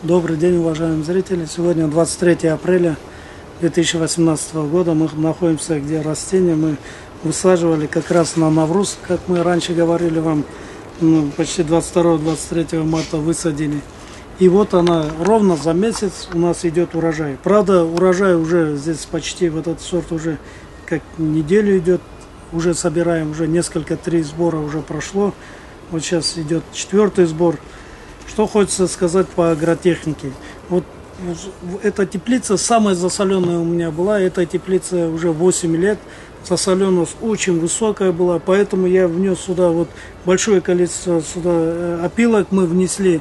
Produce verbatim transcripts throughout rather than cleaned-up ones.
Добрый день, уважаемые зрители. Сегодня двадцать третье апреля две тысячи восемнадцатого года. Мы находимся, где растения мы высаживали как раз на Навруз, как мы раньше говорили вам, ну, почти двадцать второго — двадцать третьего марта высадили. И вот она ровно за месяц у нас идет урожай. Правда, урожай уже здесь почти, вот этот сорт уже как неделю идет, уже собираем, уже несколько, три сбора уже прошло. Вот сейчас идет четвертый сбор. Что хочется сказать по агротехнике. Вот эта теплица самая засоленная у меня была. Эта теплица уже восемь лет. Засоленность очень высокая была. Поэтому я внес сюда вот большое количество сюда опилок. Мы внесли,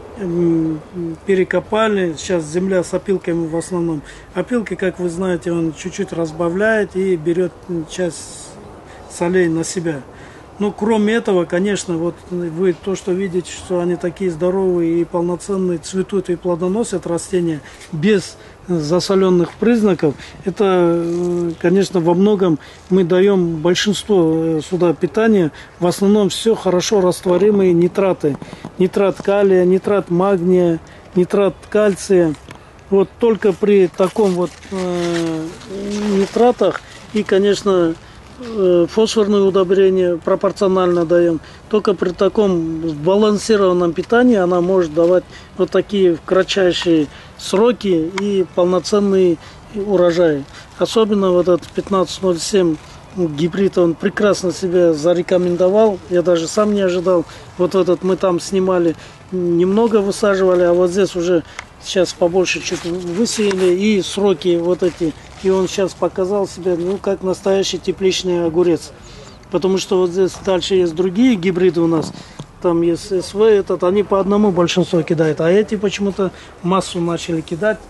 перекопали. Сейчас земля с опилками в основном. Опилки, как вы знаете, он чуть-чуть разбавляет и берет часть солей на себя. Ну, кроме этого, конечно, вот вы то, что видите, что они такие здоровые и полноценные, цветут и плодоносят растения без засоленных признаков, это, конечно, во многом мы даем большинство сюда питания, в основном все хорошо растворимые нитраты. Нитрат калия, нитрат магния, нитрат кальция. Вот только при таком вот э, нитратах и, конечно, фосфорные удобрения пропорционально даем. Только при таком сбалансированном питании она может давать вот такие в кратчайшие сроки и полноценные урожаи. Особенно вот этот пятнадцать ноль семь гибрид, он прекрасно себя зарекомендовал. Я даже сам не ожидал. Вот этот мы там снимали, немного высаживали, а вот здесь уже сейчас побольше чуть высеяли, и сроки вот эти. И он сейчас показал себя, ну, как настоящий тепличный огурец. Потому что вот здесь дальше есть другие гибриды у нас. Там есть эс вэ, этот, они по одному большинство кидают. А эти почему-то массу начали кидать.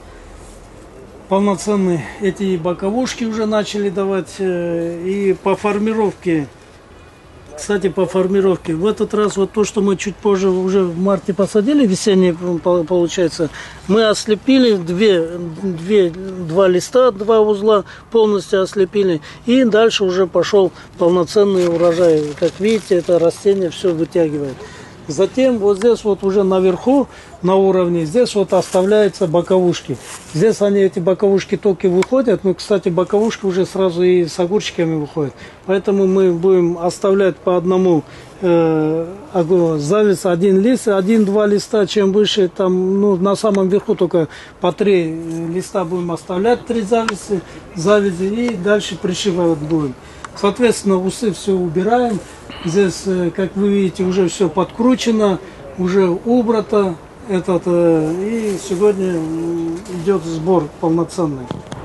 Полноценные. Эти боковушки уже начали давать. И по формировке. Кстати, по формировке. В этот раз вот то, что мы чуть позже уже в марте посадили, весенний получается, мы ослепили две, две, два листа, два узла полностью ослепили. И дальше уже пошел полноценный урожай. Как видите, это растение все вытягивает. Затем вот здесь вот уже наверху, на уровне, здесь вот оставляются боковушки. Здесь они, эти боковушки, только выходят. Ну, кстати, боковушки уже сразу и с огурчиками выходят. Поэтому мы будем оставлять по одному э, завиц, один лист, один-два листа. Чем выше, там, ну, на самом верху только по три листа будем оставлять, три завицы, завязи, и дальше пришивать будем. Соответственно, усы все убираем. Здесь, как вы видите, уже все подкручено, уже убрато. Этот, и сегодня идет сбор полноценный.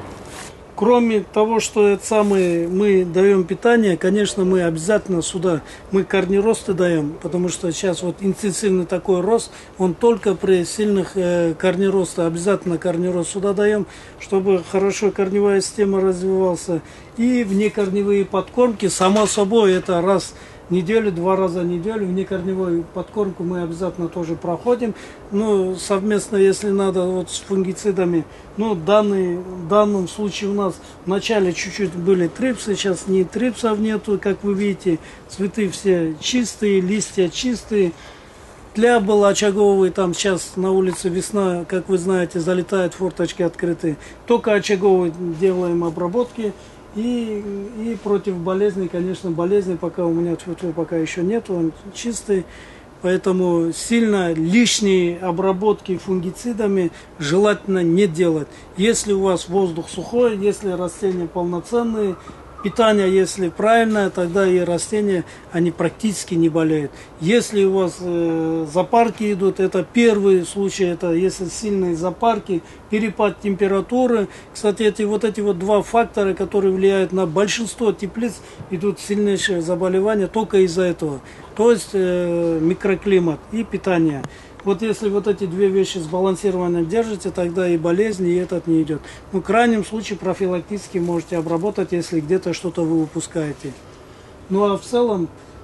Кроме того, что это самое, мы даем питание, конечно, мы обязательно сюда, мы корнеросты даем, потому что сейчас вот интенсивный такой рост, он только при сильных э, корнеростах, обязательно корнерост сюда даем, чтобы хорошо корневая система развивался. И внекорневые подкормки, само собой, это раз в неделю, два раза в неделю, внекорневую подкормку мы обязательно тоже проходим. Ну, совместно, если надо, вот с фунгицидами. Ну, данный, в данном случае у нас вначале чуть-чуть были трипсы, сейчас ни трипсов нету, как вы видите. Цветы все чистые, листья чистые. Тля был очаговый, там сейчас на улице весна, как вы знаете, залетают, форточки открыты. Только очаговый делаем обработки. И, и против болезней, конечно, болезни пока у меня тьфу-тьфу, пока еще нет, он чистый. Поэтому сильно лишние обработки фунгицидами желательно не делать. Если у вас воздух сухой, если растения полноценные, питание, если правильное, тогда и растения, они практически не болеют. Если у вас э, запарки идут, это первый случай, это если сильные запарки, перепад температуры. Кстати, эти вот эти вот два фактора, которые влияют на большинство теплиц, идут сильнейшие заболевания только из-за этого. То есть э, микроклимат и питание. Вот если вот эти две вещи сбалансированно держите, тогда и болезни, и этот не идет. Ну, в крайнем случае профилактически можете обработать, если где-то что-то вы упускаете. Ну, а в целом,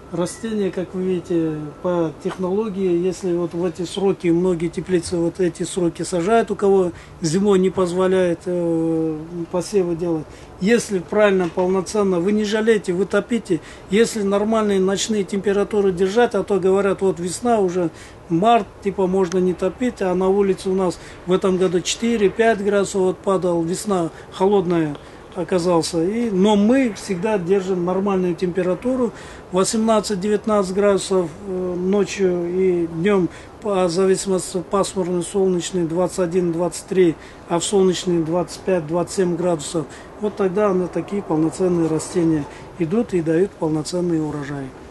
Растения, как вы видите, по технологии, если вот в эти сроки, многие теплицы вот эти сроки сажают, у кого зимой не позволяет э, посевы делать. Если правильно, полноценно, вы не жалейте, вы топите. Если нормальные ночные температуры держать, а то говорят, вот весна уже, март, типа можно не топить, а на улице у нас в этом году четыре-пять градусов вот падал, весна холодная оказался. И, но мы всегда держим нормальную температуру восемнадцать-девятнадцать градусов э, ночью и днем, по зависимости пасмурный, солнечный двадцать один - двадцать три, а в солнечный двадцать пять - двадцать семь градусов. Вот тогда на такие полноценные растения идут и дают полноценный урожай.